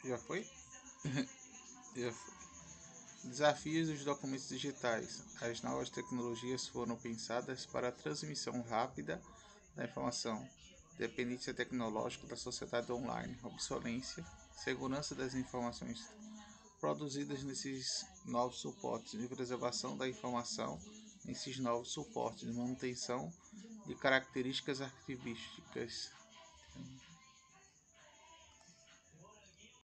Já foi? Já foi. Desafios dos documentos digitais. As novas tecnologias foram pensadas para a transmissão rápida da informação, dependência tecnológica da sociedade online, obsolência, segurança das informações produzidas nesses novos suportes de preservação da informação, nesses novos suportes de manutenção de características arquivísticas.